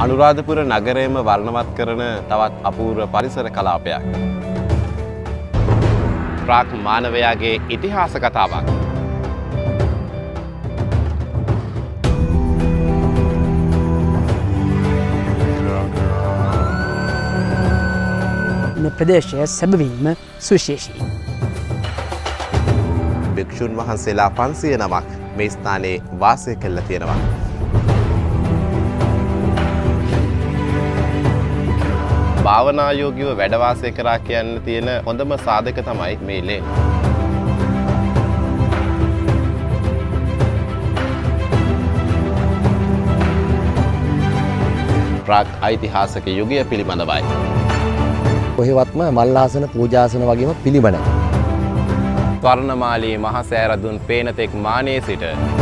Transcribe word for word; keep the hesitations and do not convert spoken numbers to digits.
අනුරාධපුර නගරයම වර්ණවත් කරන තවත් අපූර්ව පරිසර කලාපයක්. ප්‍රාග් මානවයාගේ ඉතිහාස කතාවක්. මේ ප්‍රදේශය සැබවින්ම සුවිශේෂී. භික්ෂුන් වහන්සේලා පන්සිය නමක් මේ ස්ථානයේ වාසය කරලා තියෙනවා. භාවනායෝගීව වැඩ වාසය කරා කියන්න තියෙන හොඳම සාධක තමයි මේ ලේන. ප්‍රාග් ඓතිහාසික යුගය පිළිබඳවයි. කොහෙවත්ම මල්ලාසන පූජාසන වගේම පිළිබඳයි. ස්වර්ණමාලී මහසෑරදුන් පේනතෙක් මානයේ සිට